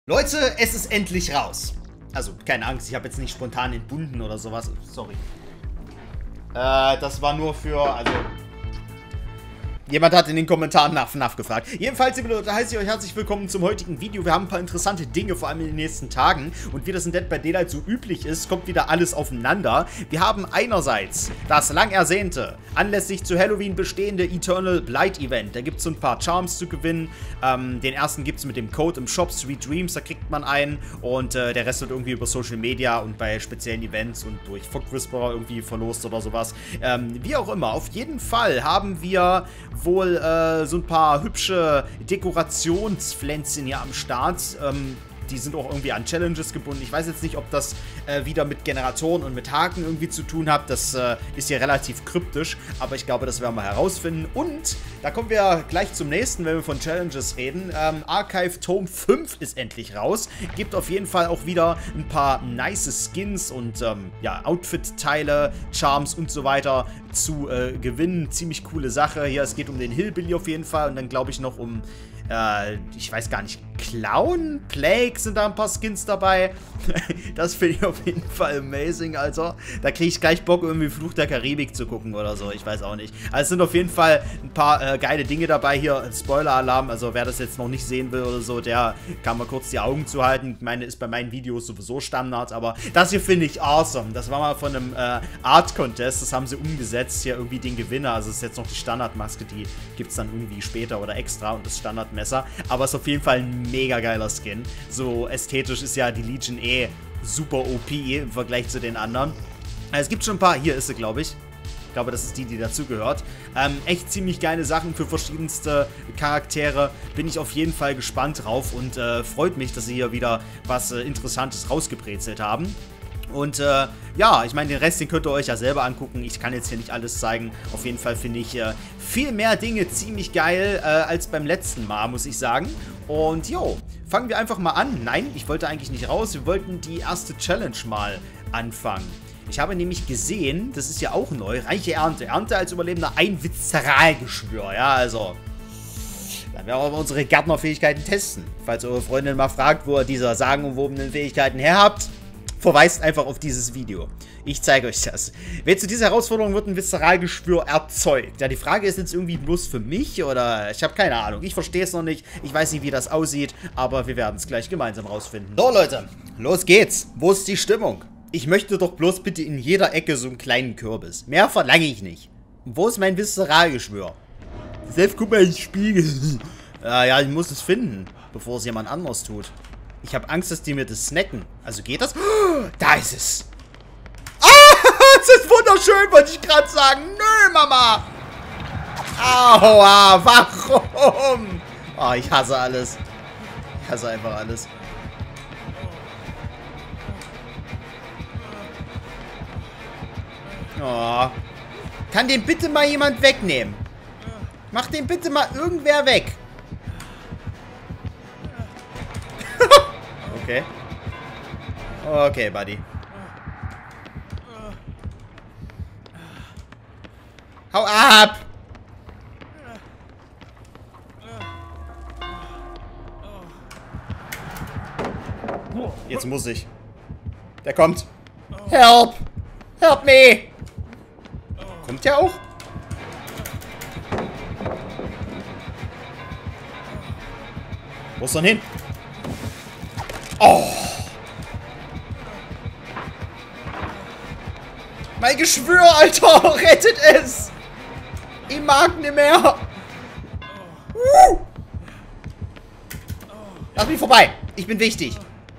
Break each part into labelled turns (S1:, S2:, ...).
S1: Leute, es ist endlich raus. Also, keine Angst, ich habe jetzt nicht spontan entbunden oder sowas. Sorry. Das war nur für, also... Jemand hat in den Kommentaren nach FNAF gefragt. Jedenfalls, liebe Leute, heiße ich euch herzlich willkommen zum heutigen Video. Wir haben ein paar interessante Dinge, vor allem in den nächsten Tagen. Und wie das in Dead by Daylight so üblich ist, kommt wieder alles aufeinander. Wir haben einerseits das lang ersehnte, anlässlich zu Halloween bestehende Eternal Blight Event. Da gibt es so ein paar Charms zu gewinnen. Den ersten gibt es mit dem Code im Shop, Sweet Dreams, da kriegt man einen. Und der Rest wird irgendwie über Social Media und bei speziellen Events und durch Fog Whisperer irgendwie verlost oder sowas. Wie auch immer, auf jeden Fall haben wir wohl so ein paar hübsche Dekorationspflänzchen hier am Start. Die sind auch irgendwie an Challenges gebunden. Ich weiß jetzt nicht, ob das wieder mit Generatoren und mit Haken irgendwie zu tun hat. Das ist hier relativ kryptisch, aber ich glaube, das werden wir herausfinden. Und da kommen wir gleich zum nächsten, wenn wir von Challenges reden. Archive Tome 5 ist endlich raus. Gibt auf jeden Fall auch wieder ein paar nice Skins und ja, Outfit-Teile, Charms und so weiter zu gewinnen. Ziemlich coole Sache. Hier, es geht um den Hillbilly auf jeden Fall und dann glaube ich noch um ich weiß gar nicht, Clown? Plague sind da ein paar Skins dabei. Das finde ich auf jeden Fall amazing, Alter. Da kriege ich gleich Bock, irgendwie Fluch der Karibik zu gucken oder so. Ich weiß auch nicht. Also es sind auf jeden Fall ein paar geile Dinge dabei. Hier, Spoiler-Alarm. Also wer das jetzt noch nicht sehen will oder so, der kann mal kurz die Augen zuhalten. Ich meine, ist bei meinen Videos sowieso Standard. Aber das hier finde ich awesome. Das war mal von einem Art-Contest. Das haben sie umgesetzt. Hier irgendwie den Gewinner. Also es ist jetzt noch die Standardmaske. Die gibt es dann irgendwie später oder extra. Und das Standardmesser. Aber es ist auf jeden Fall ein mega geiler Skin. So ästhetisch ist ja die Legion super OP im Vergleich zu den anderen. Es gibt schon ein paar, hier ist sie, glaube ich. Ich glaube, das ist die dazugehört. Echt ziemlich geile Sachen für verschiedenste Charaktere. Bin ich auf jeden Fall gespannt drauf und freut mich, dass sie hier wieder was Interessantes rausgebrezelt haben. Und ja, ich meine, den Rest, den könnt ihr euch ja selber angucken. Ich kann jetzt hier nicht alles zeigen. Auf jeden Fall finde ich viel mehr Dinge ziemlich geil als beim letzten Mal, muss ich sagen. Und jo, fangen wir einfach mal an. Nein, ich wollte eigentlich nicht raus. Wir wollten die erste Challenge mal anfangen. Ich habe nämlich gesehen, das ist ja auch neu, reiche Ernte. Ernte als Überlebender ein Viszeralgeschwür. Ja, also... Dann werden wir unsere Gärtnerfähigkeiten testen. Falls eure Freundin mal fragt, wo ihr diese sagenumwobenen Fähigkeiten her habt, verweist einfach auf dieses Video. Ich zeige euch das. Wer zu dieser Herausforderung wird ein Viszeralgeschwür erzeugt? Ja, die Frage ist jetzt irgendwie bloß für mich oder... Ich habe keine Ahnung. Ich verstehe es noch nicht. Ich weiß nicht, wie das aussieht, aber wir werden es gleich gemeinsam rausfinden. So, Leute. Los geht's. Wo ist die Stimmung? Ich möchte doch bloß bitte in jeder Ecke so einen kleinen Kürbis. Mehr verlange ich nicht. Und wo ist mein Viszeralgeschwür? Selbst guck mal ins Spiegel. Ja, ich muss es finden, bevor es jemand anderes tut. Ich habe Angst, dass die mir das snacken. Also geht das? Oh, da ist es. Ah, das ist wunderschön, wollte ich gerade sagen. Nö, Mama. Aua, warum? Oh, ich hasse alles. Ich hasse einfach alles. Oh. Kann den bitte mal jemand wegnehmen? Mach den bitte mal irgendwer weg. Okay. Okay, Buddy. Hau ab! Jetzt muss ich. Der kommt. Help! Help me! Kommt der auch? Wo ist er hin? Oh! Mein Geschwür, Alter! Rettet es! Ich mag nicht mehr! Lass mich vorbei! Ich bin wichtig!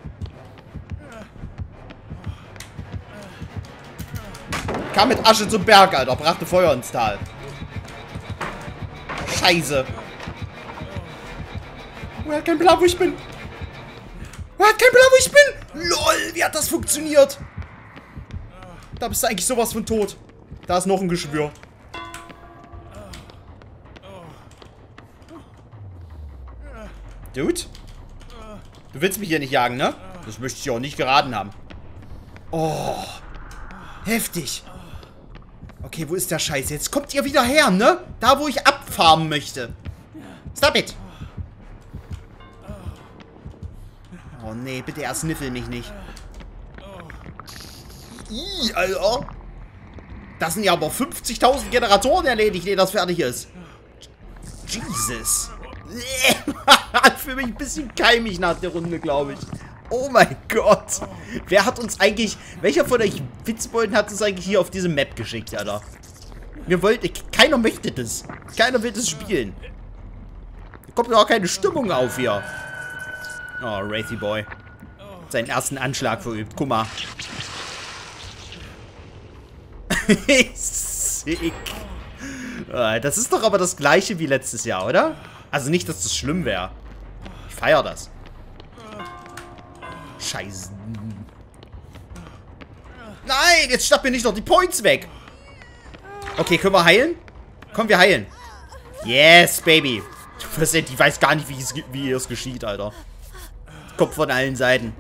S1: Kam mit Asche zum Berg, Alter. Brachte Feuer ins Tal. Scheiße. Er hat kein Blau, wo ich bin. Er hat kein Blau, wo ich bin. LOL, wie hat das funktioniert? Da bist du eigentlich sowas von tot. Da ist noch ein Geschwür. Dude? Du willst mich hier nicht jagen, ne? Das möchte ich auch nicht geraten haben. Oh. Heftig. Okay, wo ist der Scheiß? Jetzt kommt ihr wieder her, ne? Da, wo ich abfarmen möchte. Stop it. Oh nee, bitte erst sniffel mich nicht. Ih, Alter. Das sind ja aber 50.000 Generatoren erledigt, ehe das fertig ist. Jesus. Für mich ein bisschen keimig nach der Runde, glaube ich. Oh mein Gott. Wer hat uns eigentlich... Welcher von euch Witzbolden hat uns eigentlich hier auf diese Map geschickt, Alter? Wir wollten... Keiner möchte das. Keiner will das spielen. Da kommt ja auch keine Stimmung auf hier. Oh, Wraithy Boy. Seinen ersten Anschlag verübt. Guck mal. Sick. Das ist doch aber das gleiche wie letztes Jahr, oder? Also nicht, dass das schlimm wäre. Ich feiere das. Scheiße. Nein, jetzt schnapp mir nicht noch die Points weg. Okay, können wir heilen? Komm, wir heilen. Yes, Baby. Die weiß gar nicht, wie es geschieht, Alter. Kommt von allen Seiten.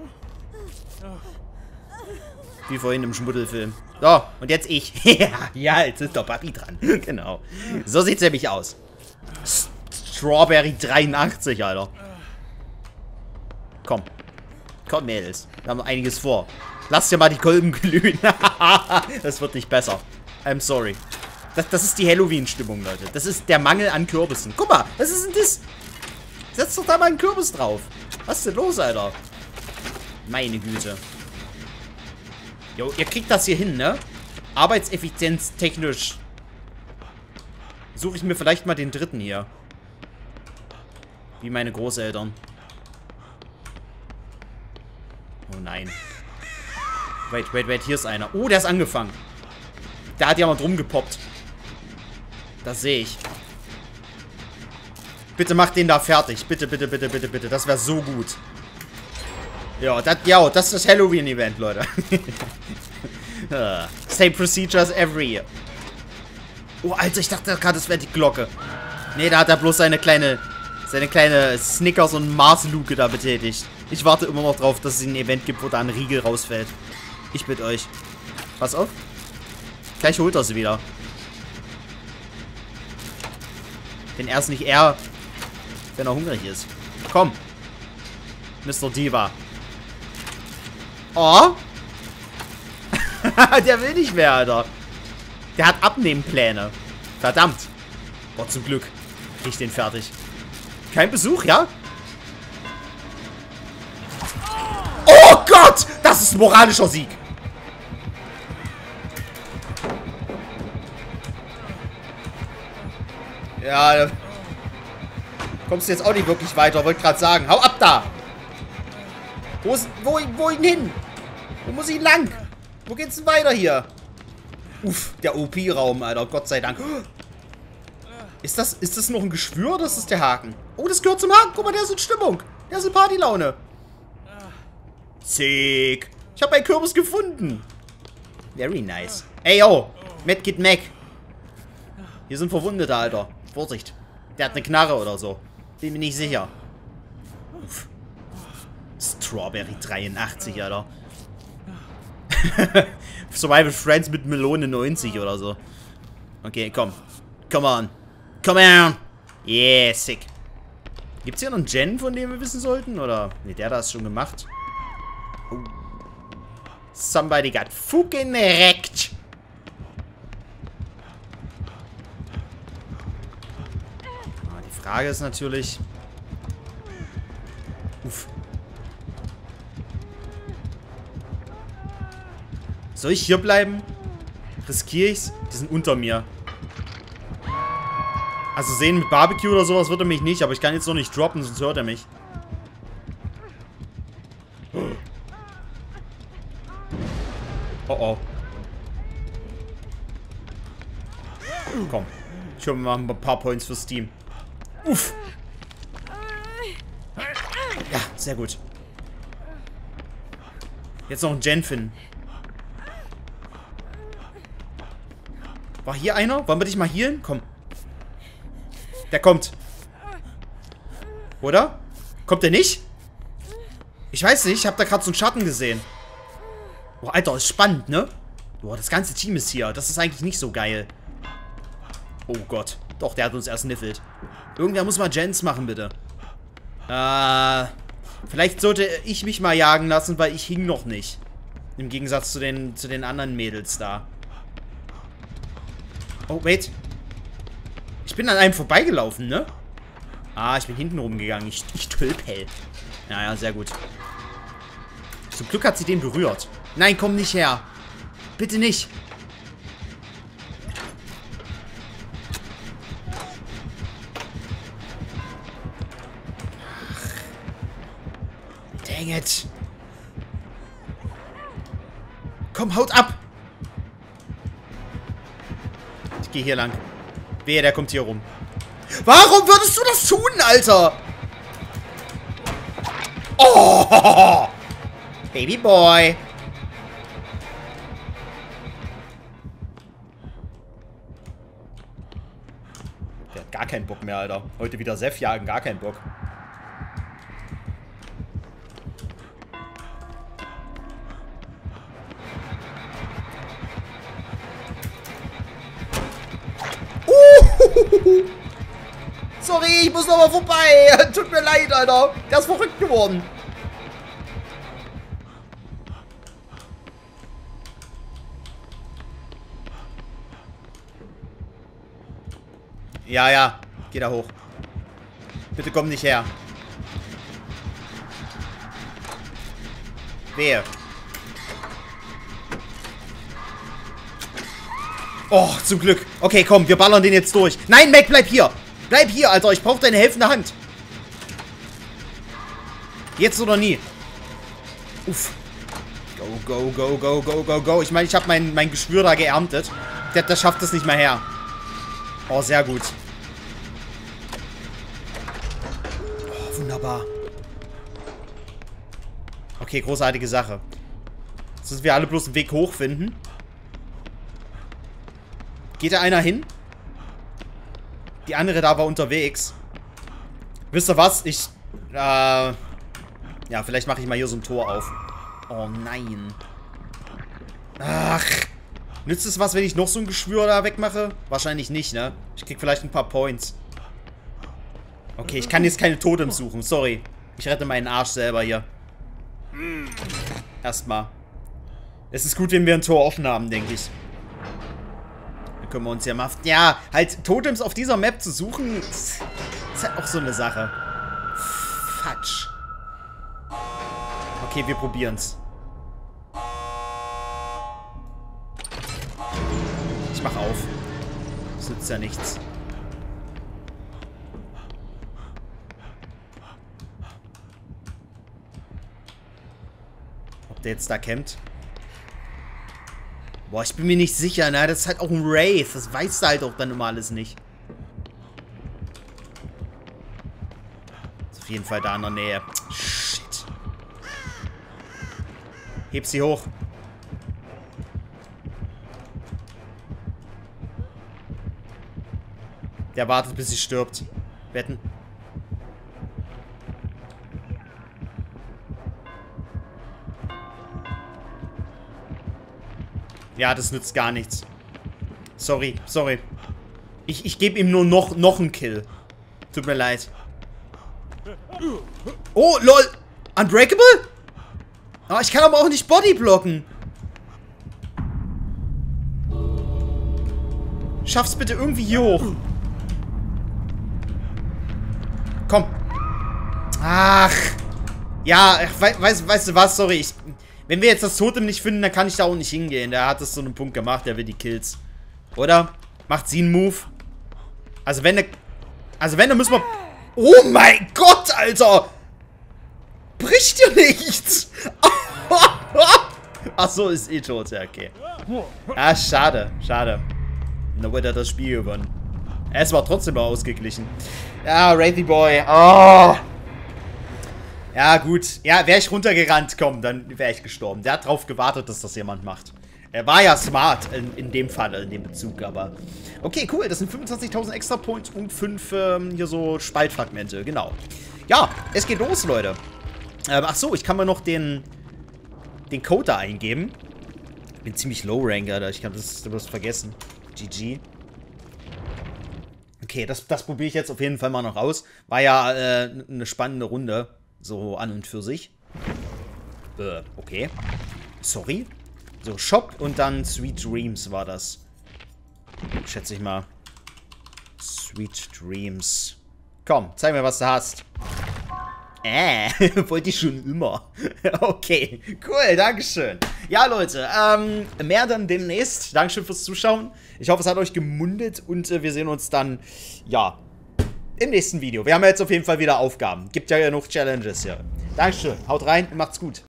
S1: Wie vorhin im Schmuddelfilm. So, und jetzt ich. Ja, jetzt ist doch Papi dran. Genau. So sieht's nämlich aus. Strawberry 83, Alter. Komm. Komm, Mädels. Wir haben noch einiges vor. Lass dir mal die Kolben glühen. Das wird nicht besser. I'm sorry. Das ist die Halloween-Stimmung, Leute. Das ist der Mangel an Kürbissen. Guck mal, was ist denn das? Setz doch da mal einen Kürbis drauf. Was ist denn los, Alter? Meine Güte. Jo, ihr kriegt das hier hin, ne? Arbeitseffizienz technisch. Suche ich mir vielleicht mal den dritten hier. Wie meine Großeltern. Oh nein. Wait, hier ist einer. Oh, der ist angefangen. Der hat ja mal drum gepoppt. Das sehe ich. Bitte macht den da fertig. Bitte, bitte, bitte, bitte, bitte. Das wäre so gut. Ja, das ist das Halloween-Event, Leute. Same procedures every year. Oh, Alter, ich dachte gerade, das wäre die Glocke. Nee, da hat er bloß seine kleine Snickers- und Mars-Luke da betätigt. Ich warte immer noch drauf, dass es ein Event gibt, wo da ein Riegel rausfällt. Ich bitte euch. Pass auf. Gleich holt er sie wieder. Denn er ist nicht er, wenn er hungrig ist. Komm. Mr. Diva. Oh. Der will nicht mehr, Alter. Der hat Abnehmpläne. Verdammt. Boah, zum Glück. Krieg ich den fertig. Kein Besuch, ja? Oh Gott! Das ist ein moralischer Sieg. Ja, kommst du jetzt auch nicht wirklich weiter, wollte gerade sagen. Hau ab da! Wohin hin? Wo muss ich lang? Wo geht's denn weiter hier? Uff, der OP-Raum, Alter. Gott sei Dank. Ist das noch ein Geschwür oder ist das der Haken? Oh, das gehört zum Haken. Guck mal, der ist in Stimmung. Der ist in Partylaune. Sick. Ich habe einen Kürbis gefunden. Very nice. Ey, yo. Medkit Mac. Hier sind Verwundete, Alter. Vorsicht. Der hat eine Knarre oder so. Bin mir nicht sicher. Uff. Strawberry 83, Alter. Survival Friends mit Melone 90 oder so. Okay, komm. Come on. Come on. Yeah, sick. Gibt's hier noch einen Gen, von dem wir wissen sollten? Oder? Ne, der da ist schon gemacht. Oh. Somebody got fucking wrecked. Die Frage ist natürlich... Uff. Soll ich hier bleiben? Riskiere ich's? Die sind unter mir. Also sehen mit Barbecue oder sowas wird er mich nicht, aber ich kann jetzt noch nicht droppen, sonst hört er mich. Oh oh. Komm. Ich hole mir mal ein paar Points für Steam. Uff. Ja, sehr gut. Jetzt noch ein Gen finden. War hier einer? Wollen wir dich mal healen? Komm. Der kommt. Oder? Kommt der nicht? Ich weiß nicht. Ich habe da gerade so einen Schatten gesehen. Boah, Alter, ist spannend, ne? Boah, das ganze Team ist hier. Das ist eigentlich nicht so geil. Oh Gott. Doch, der hat uns erst sniffelt. Irgendwer muss mal Gens machen, bitte. Vielleicht sollte ich mich mal jagen lassen, weil ich hing noch nicht. Im Gegensatz zu den anderen Mädels da. Oh, wait. Ich bin an einem vorbeigelaufen, ne? Ah, ich bin hinten rumgegangen. Ich Tölpel. Naja, sehr gut. Zum Glück hat sie den berührt. Nein, komm nicht her. Bitte nicht. Dang it. Komm, haut ab. Ich gehe hier lang. Wehe, der kommt hier rum. Warum würdest du das tun, Alter? Oh! Babyboy. Der hat gar keinen Bock mehr, Alter. Heute wieder Sef jagen, gar keinen Bock. Sorry, ich muss noch mal vorbei. Tut mir leid, Alter. Der ist verrückt geworden. Ja, ja. Geh da hoch. Bitte komm nicht her. Wehe. Oh, zum Glück. Okay, komm, wir ballern den jetzt durch. Nein, Mac, bleib hier. Bleib hier, Alter. Ich brauche deine helfende Hand. Jetzt oder nie. Uff. Go, go, go, go, go, go, go. Ich meine, ich habe mein Geschwür da geerntet. Der schafft es nicht mehr her. Oh, sehr gut. Oh, wunderbar. Okay, großartige Sache. Jetzt müssen wir alle bloß einen Weg hoch finden. Geht da einer hin? Die andere da war unterwegs. Wisst ihr was? Ja, vielleicht mache ich mal hier so ein Tor auf. Oh nein. Ach. Nützt es was, wenn ich noch so ein Geschwür da wegmache? Wahrscheinlich nicht, ne? Ich krieg vielleicht ein paar Points. Okay, ich kann jetzt keine Totems suchen. Sorry. Ich rette meinen Arsch selber hier. Erstmal. Es ist gut, wenn wir ein Tor offen haben, denke ich. Können wir uns ja mal... Ja, halt Totems auf dieser Map zu suchen, ist halt auch so eine Sache. Fatsch. Okay, wir probieren's. Ich mach auf. Das nützt ja nichts. Ob der jetzt da campt? Boah, ich bin mir nicht sicher, ne? Das ist halt auch ein Wraith. Das weißt du halt auch dann immer alles nicht. Ist auf jeden Fall da in der Nähe. Shit. Heb sie hoch. Der wartet, bis sie stirbt. Wetten. Ja, das nützt gar nichts. Sorry, sorry. Ich gebe ihm nur noch einen Kill. Tut mir leid. Oh, lol. Unbreakable? Oh, ich kann aber auch nicht Bodyblocken. Schaff's bitte irgendwie hier hoch. Komm. Ach. Ja, weißt du was? Sorry, wenn wir jetzt das Totem nicht finden, dann kann ich da auch nicht hingehen. Der hat es so einen Punkt gemacht, der will die Kills. Oder? Macht sie einen Move? Also wenn, dann müssen wir... Oh mein Gott, Alter! Bricht dir nichts! Ach so, ist eh tot. Ja, okay. Ah, schade. Schade. Nur wird er das Spiel gewonnen. Es war trotzdem mal ausgeglichen. Ja, Wraithy Boy. Oh. Ja, gut. Ja, wäre ich runtergerannt, komm, dann wäre ich gestorben. Der hat drauf gewartet, dass das jemand macht. Er war ja smart in dem Fall, in dem Bezug, aber... Okay, cool, das sind 25.000 extra Points und 5 hier so Spaltfragmente, genau. Ja, es geht los, Leute. Ach so, ich kann mir noch den Code da eingeben. Ich bin ziemlich low-rank, Alter. Ich kann das vergessen. GG. Okay, das probiere ich jetzt auf jeden Fall mal noch aus. War ja eine spannende Runde. So an und für sich. Okay. Sorry. So, Shop und dann Sweet Dreams war das. Schätze ich mal. Sweet Dreams. Komm, zeig mir, was du hast. Wollte ich schon immer. Okay, cool, dankeschön. Ja, Leute, mehr dann demnächst. Dankeschön fürs Zuschauen. Ich hoffe, es hat euch gemundet und wir sehen uns dann, ja, im nächsten Video. Wir haben ja jetzt auf jeden Fall wieder Aufgaben. Gibt ja genug Challenges hier. Dankeschön, haut rein und macht's gut.